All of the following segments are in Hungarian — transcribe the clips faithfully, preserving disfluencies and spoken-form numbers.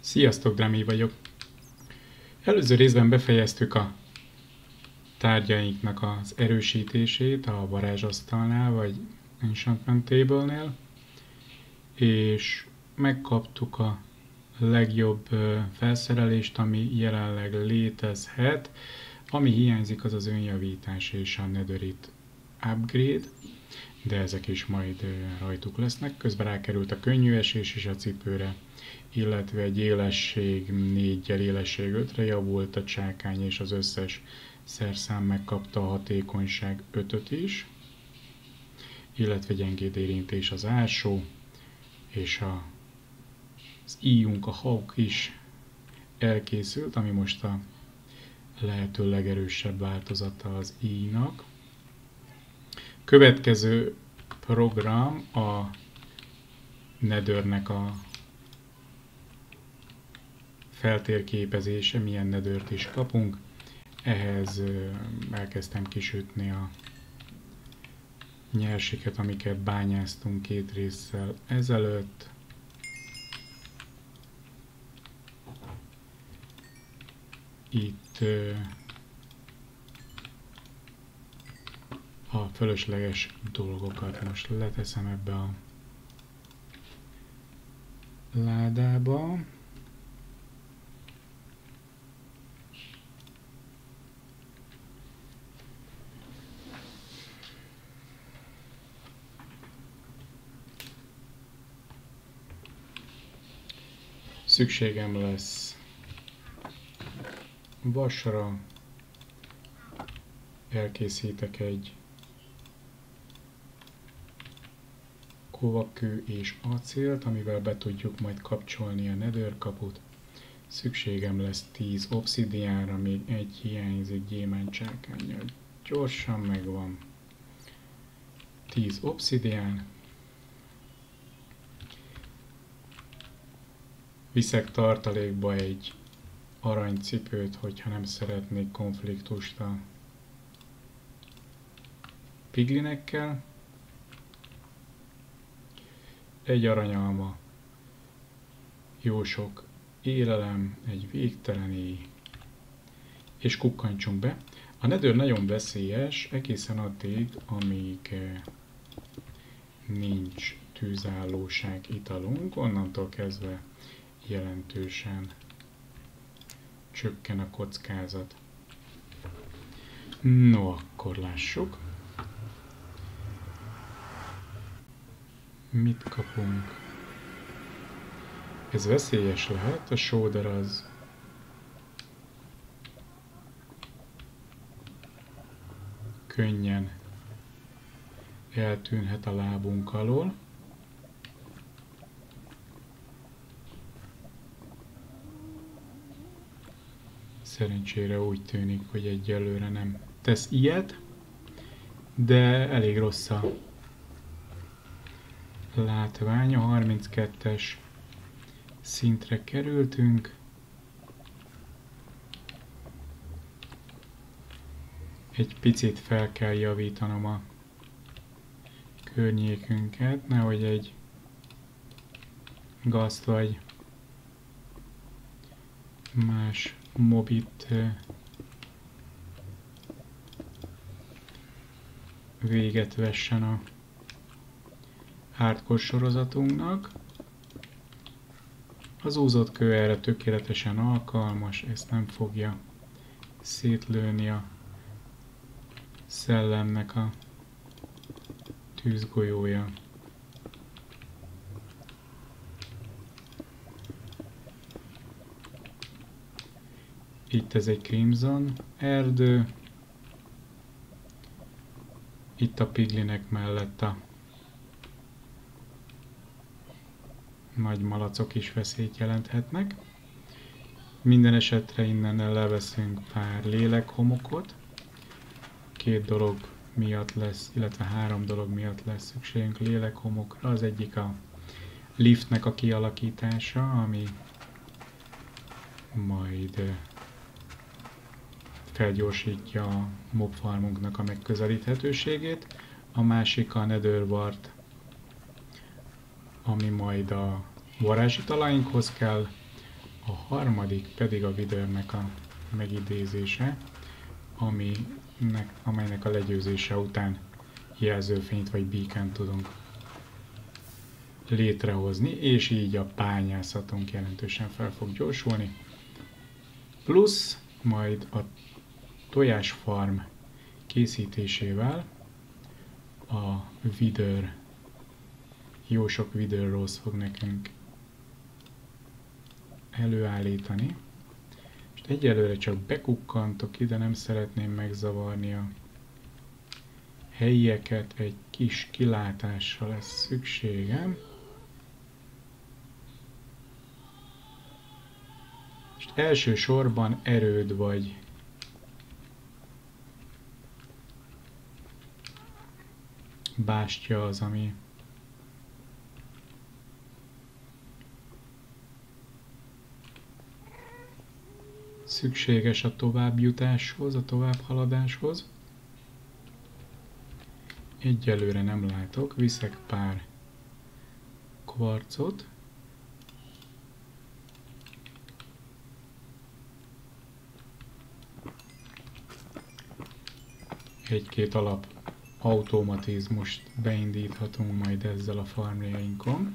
Sziasztok, Drami vagyok. Előző részben befejeztük a tárgyainknak az erősítését a varázsasztalnál, vagy Enchantment Table-nél, és megkaptuk a legjobb felszerelést, ami jelenleg létezhet. Ami hiányzik, az az önjavítás és a Netherite upgrade, de ezek is majd rajtuk lesznek. Közben rákerült a könnyű esés is a cipőre, illetve egy élesség négyel, élesség ötre javult a csákány, és az összes szerszám megkapta a hatékonyság ötöt is, illetve gyengéd érintés az ásó, és a, az íjunk, a Hawk is elkészült, ami most a lehető legerősebb változata az íjnak. Következő program a Nethernek a feltérképezése, milyen Nethert is kapunk. Ehhez elkezdtem kisütni a nyersiket, amiket bányáztunk két résszel ezelőtt. Itt a fölösleges dolgokat most leteszem ebbe a ládába. Szükségem lesz vasra, elkészítek egy kovakő és acélt, amivel be tudjuk majd kapcsolni a Nether kaput. Szükségem lesz tíz obszidiánra, még egy hiányzik gyémántcsákánnyal. Gyorsan megvan. tíz obszidián. Viszek tartalékba egy aranycipőt, hogyha nem szeretnék konfliktust a piglinekkel. Egy aranyalma, jó sok élelem, egy végtelen éj, és kukkantsunk be. A Nether nagyon veszélyes egészen addig, amíg nincs tűzállóság italunk, onnantól kezdve jelentősen csökken a kockázat. No, akkor lássuk. Mit kapunk? Ez veszélyes lehet, a shoulder az könnyen eltűnhet a lábunk alól. Szerencsére úgy tűnik, hogy egyelőre nem tesz ilyet, de elég rossz a látvány. A harminckettes szintre kerültünk. Egy picit fel kell javítanom a környékünket, nehogy egy gaszt vagy más mobit véget vessen a hardcore sorozatunknak. Az úzott kő erre tökéletesen alkalmas, ezt nem fogja szétlőni a szellemnek a tűzgolyója. Itt ez egy Crimson erdő. Itt a piglinek mellett a nagy malacok is veszélyt jelenthetnek. Minden esetre innen leveszünk pár lélekhomokot. Két dolog miatt lesz, illetve három dolog miatt lesz szükségünk lélekhomokra. Az egyik a liftnek a kialakítása, ami majd felgyorsítja a mobfarmunknak a megközelíthetőségét. A másik a Nether Wart, ami majd a varázsi talajnkhoz kell, A harmadik pedig a Withernek a megidézése, aminek, amelynek a legyőzése után jelzőfényt vagy beacon tudunk létrehozni, és így a bányászatunk jelentősen fel fog gyorsulni. Plusz majd a tojásfarm készítésével a Wither, jó sok Wither Rose fog nekünk előállítani. Most egyelőre csak bekukkantok ide, nem szeretném megzavarni a helyieket, egy kis kilátásra lesz szükségem. És elsősorban erőd vagy bástya az, ami szükséges a továbbjutáshoz, a továbbhaladáshoz. Egyelőre nem látok, viszek pár kvarcot. Egy-két alap automatizmust beindíthatunk majd ezzel a farmjainkon.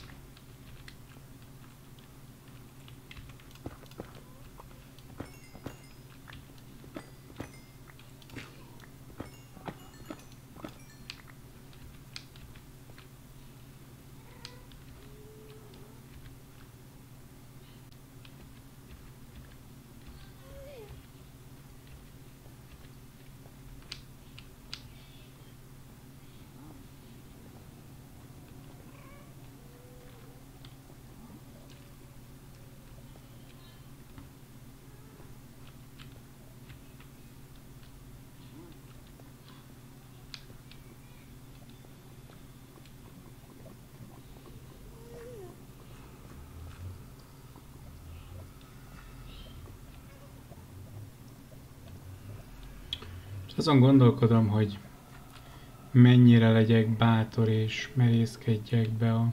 Azon gondolkodom, hogy mennyire legyek bátor és merészkedjek be a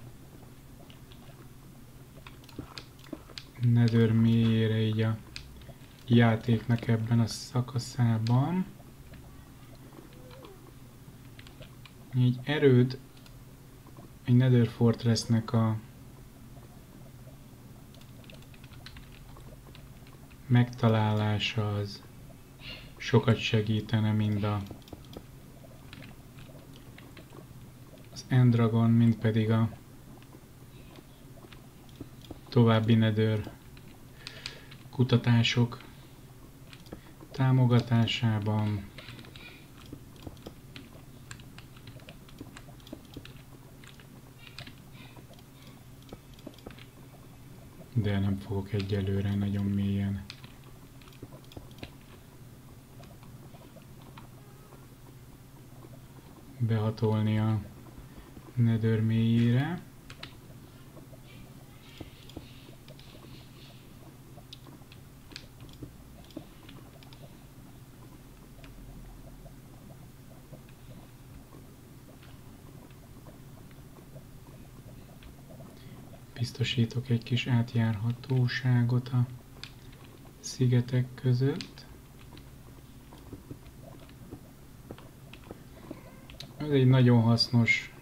Nether mélyére így a játéknak ebben a szakaszában. Egy erőd, egy Nether Fortressnek a megtalálása az sokat segítene mind a az Endragon, mind pedig a további Nether kutatások támogatásában. De nem fogok egyelőre nagyon mélyen behatolni a Nether mélyére. Biztosítok egy kis átjárhatóságot a szigetek között. Ez egy nagyon hasznos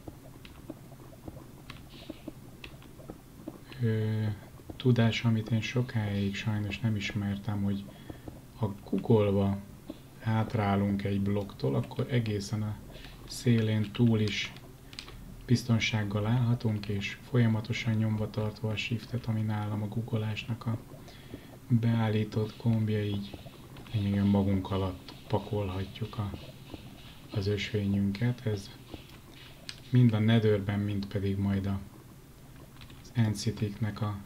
ö, tudás, amit én sokáig sajnos nem ismertem, hogy ha googolva hátrálunk egy blokktól, akkor egészen a szélén túl is biztonsággal állhatunk, és folyamatosan nyomva tartva a shiftet, ami nálam a googolásnak a beállított gombja, így lényegében magunk alatt pakolhatjuk a, az ösvényünket. Ez mind a Netherben, mind pedig majd a, az End City-knek a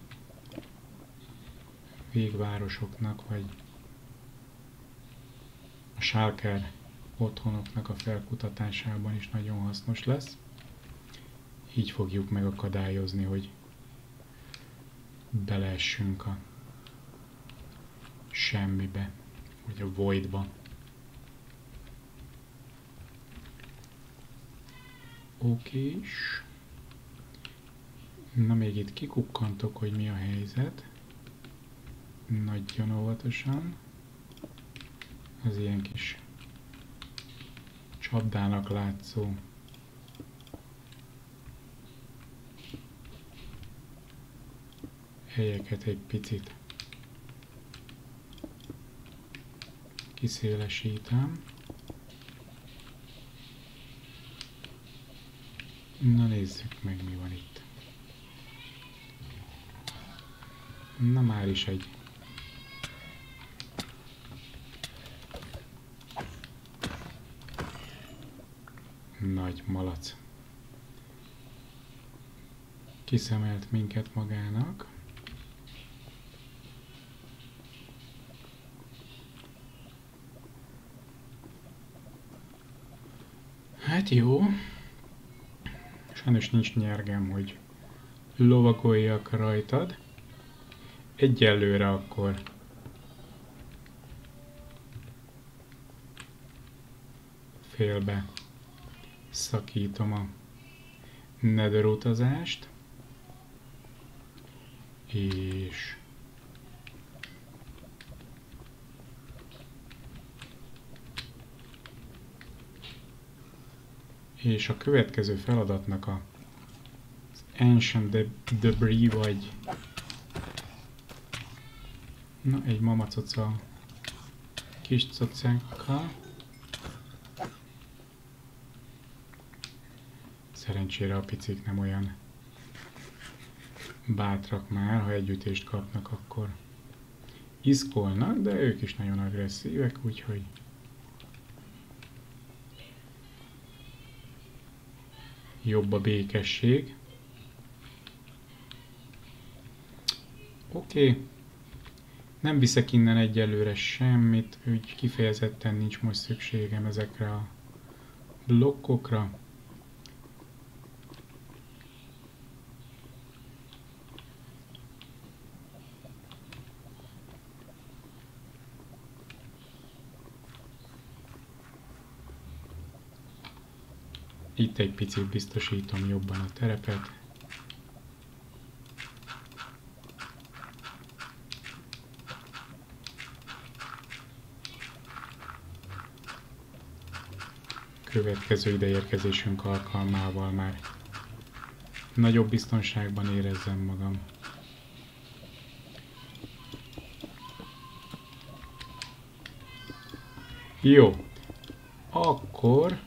végvárosoknak, vagy a Shulker otthonoknak a felkutatásában is nagyon hasznos lesz. Így fogjuk megakadályozni, hogy beleessünk a semmibe, vagy a voidba. Okés. Na még itt kikukkantok, hogy mi a helyzet. Nagyon óvatosan. Az ilyen kis csapdának látszó helyeket egy picit kiszélesítem. Na nézzük meg, mi van itt. Na már is egy nagy malac. Kiszemelt minket magának. Hát jó. Sajnos nincs nyergem, hogy lovagoljak rajtad. Egyelőre akkor félbe szakítom a Nether utazást, és és a következő feladatnak a Ancient Debris vagy na, egy mamacoca kis cocákkal. Szerencsére a picik nem olyan bátrak már, ha együttést kapnak, akkor iszkolnak, de ők is nagyon agresszívek, úgyhogy jobb a békesség. Oké. Okay. Nem viszek innen egyelőre semmit, úgy kifejezetten nincs most szükségem ezekre a blokkokra. Itt egy picit biztosítom jobban a terepet. Következő ideérkezésünk alkalmával már nagyobb biztonságban érezzem magam. Jó, akkor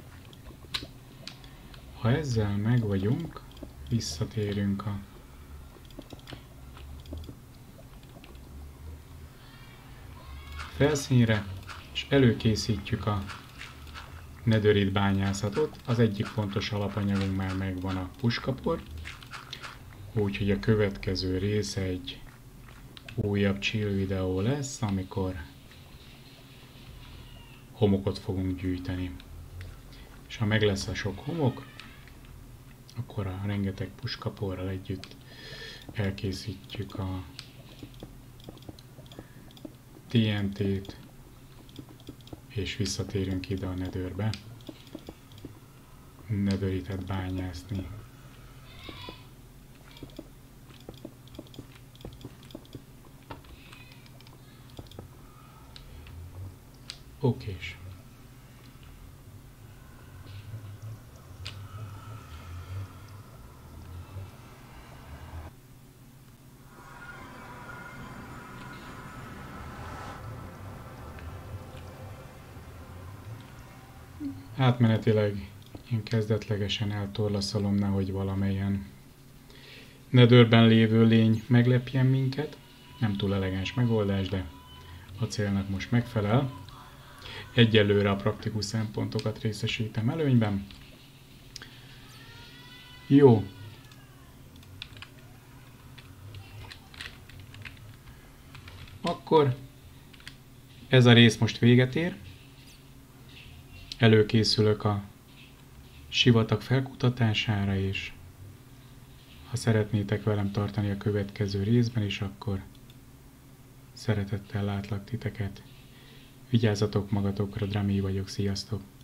ha ezzel meg vagyunk, visszatérünk a felszínre, és előkészítjük a netherite bányászatot. Az egyik fontos alapanyagunk már megvan, a puskapor, úgyhogy a következő része egy újabb chill videó lesz, amikor homokot fogunk gyűjteni. És ha meg lesz a sok homok, akkor a rengeteg puskaporral együtt elkészítjük a té en té-t, és visszatérünk ide a netherbe netherite-et bányászni. Okés. Átmenetileg én kezdetlegesen eltorlaszolom, nehogy valamelyen netherben lévő lény meglepjen minket. Nem túl elegáns megoldás, de a célnak most megfelel. Egyelőre a praktikus szempontokat részesítem előnyben. Jó. Akkor ez a rész most véget ér. Előkészülök a sivatag felkutatására, és ha szeretnétek velem tartani a következő részben is, akkor szeretettel látlak titeket. Vigyázzatok magatokra, Drami vagyok, sziasztok!